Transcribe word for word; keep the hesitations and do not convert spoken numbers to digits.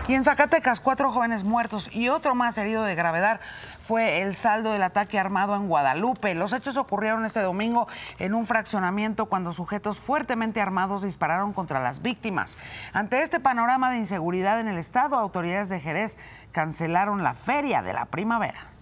Y en Zacatecas, cuatro jóvenes muertos y otro más herido de gravedad fue el saldo del ataque armado en Guadalupe. Los hechos ocurrieron este domingo en un fraccionamiento cuando sujetos fuertemente armados dispararon contra las víctimas. Ante este panorama de inseguridad en el estado, autoridades de Jerez cancelaron la Feria de la Primavera.